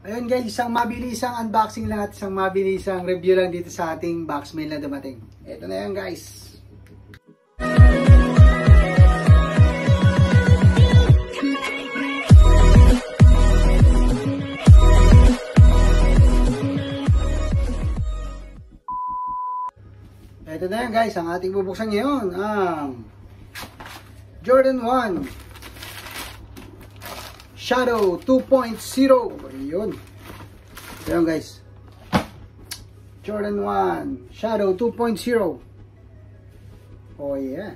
Ayun guys, isang mabilisang unboxing lang at isang mabilisang review lang dito sa ating box mail na dumating. Ito na yan guys. Ito na yan guys, ang ating bubuksan ngayon ang Jordan 1 Shadow 2.0. Ayun. Ayun guys. Jordan 1 Shadow 2.0. Oh yeah.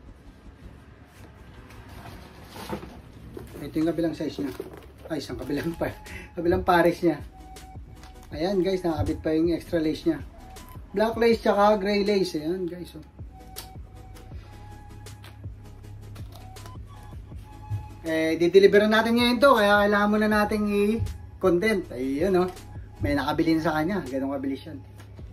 Ito yung kabilang size niya. Ay, isang kabilang pares niya. Ayan guys, nakakabit pa yung extra lace niya. Black lace tsaka gray lace. Ayan guys. Oh. Dideliveran natin ngayon to, kaya kailangan muna nating i-content. Ayun o, may nakabili na sa kanya, ganun kabilis yan.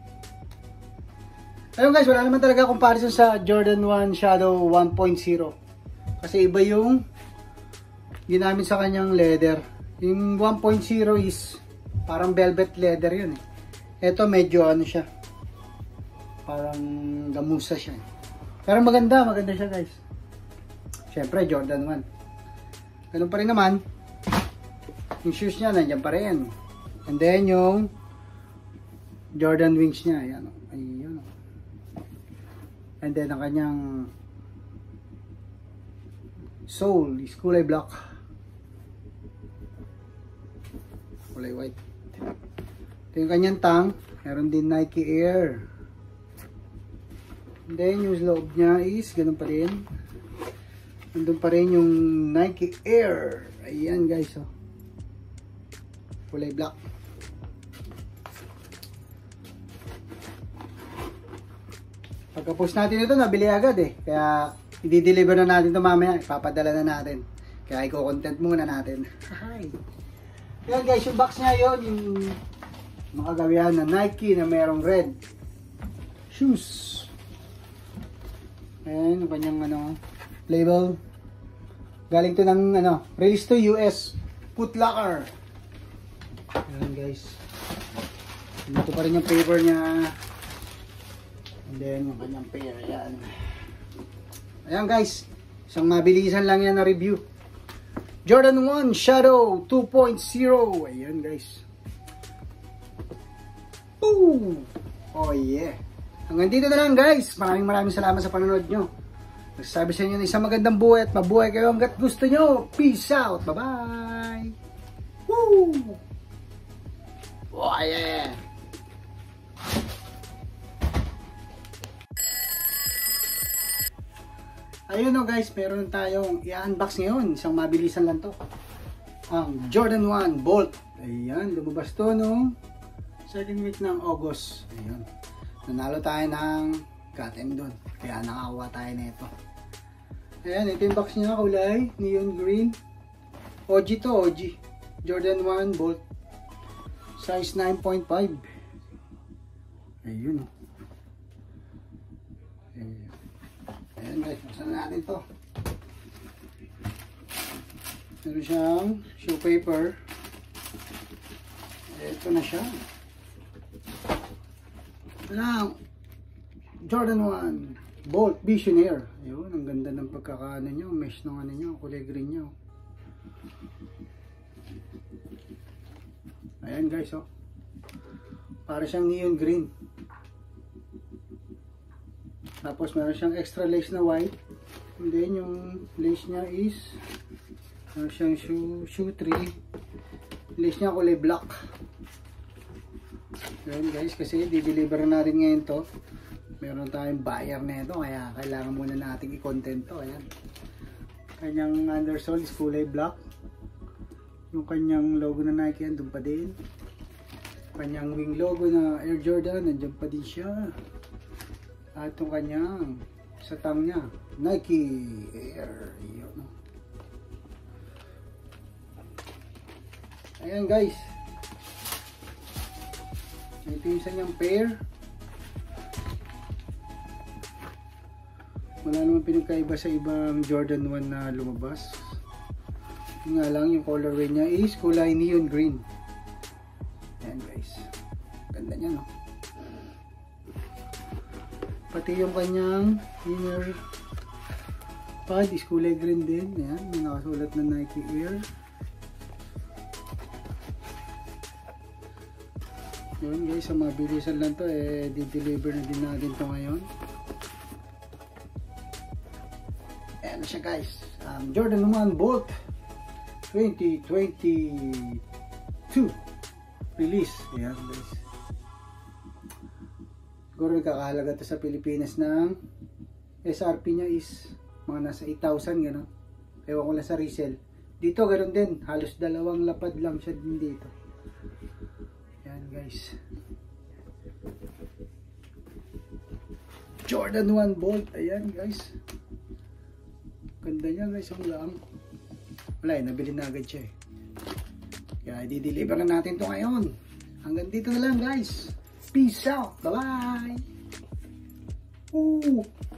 Ayun guys, wala naman talaga comparison sa Jordan 1 Shadow 1.0 kasi iba yung ginamit sa kanyang leather. Yung 1.0 is parang velvet leather yun eh. Ito medyo ano siya, parang gamusa siya eh. Pero maganda siya guys. Syempre Jordan 1. Ganun pa rin naman, yung shoes niya nandiyan pa rin. And then yung Jordan wings niya, ayan, ayun. And then ang kanyang sole is kulay black, kulay white. Ito yung kanyang tang, meron din Nike Air. And then yung loob niya is ganun pa rin. Nandun pa rin yung Nike Air. Ayan guys, oh. Kulay black. Pagka-post natin ito, nabili agad eh. Kaya, i-deliver na natin ito mamaya. Ipapadala na natin. Kaya, i-content muna natin. Hi! Ayan guys, yung box niya yun, yung makagawihan na Nike na merong red shoes. Ayan, yung kanyang ano, label. Galing to ng ano, release to US Foot Locker. Ayan guys. Dito pa rin yung paper niya. And then yung kanyang pair. Ayan. Ayan guys. Isang mabilisan lang yan na review. Jordan 1 Shadow 2.0. Ayan guys. Ooh! Oh yeah. Hanggang dito na lang guys. Maraming salamat sa panonood nyo. Nagsasabi sa inyo na isang magandang buhay at mabuhay kayo hanggat gusto nyo. Peace out. Bye-bye. Woo! Oh yeah! Ayun o guys, meron tayong i-unbox ngayon. Isang mabilisan lang to. Ang Jordan 1 Bolt. Ayan, lumabas to no? Second week ng August. Ayan. Nanalo tayo ng KTM doon. Kaya nakakuha tayo nito. Ayan, ito yung box niya, kulay neon green. OG to, OG. Jordan 1 Bolt. Size 9.5. Ayun. Ayan guys, buksan natin to. Meron siyang shoe paper. Ito na siya. Now, Jordan 1 Bolt Visionaire. Ayun, ang ganda ng pagkakaano nyo. Mesh ng ano nyo, kulay green nyo. Ayan guys, oh. Para siyang neon green. Tapos meron siyang extra lace na white. And then yung lace niya is meron siyang shoe 3. Lace niya kulay black. Ayan guys, kasi di-deliver natin ngayon to. Meron tayong buyer na ito, kaya kailangan muna natin i-content to. Ayan. Kanyang undersole is kulay black. Yung kanyang logo na Nike, andun pa din. Kanyang wing logo na Air Jordan, andun pa din siya. At yung kanyang sa tang niya, Nike Air. Yun. Ayan guys. Ito yung isa niyang pair. Wala naman pinagkaiba sa ibang Jordan 1 na lumabas. Yun nga lang, yung colorway niya is kulay neon green. Ayan guys. Ganda niya, no? Pati yung kanyang inner pad is kulay green din. Ayan, may nakasulat na Nike Air. Yun guys, sa mabilisan lang to, di-deliver na din natin to ngayon. Ayan na siya guys. Jordan 1 Bolt 2022 release. Ayan guys. Siguro kakahalaga to sa Pilipinas ng SRP nya is mga nasa 8,000 gano'n. Ewan ko lang sa resell. Dito gano'n din. Halos 2 lapad lang siya din dito. Ayan guys. Jordan 1 Bolt. Ayan guys. Ganda niya guys. Ang lang. Wala nabili na agad siya Kaya i-deliver na natin to ngayon. Hanggang dito na lang guys. Peace out. Bye-bye. Ooh.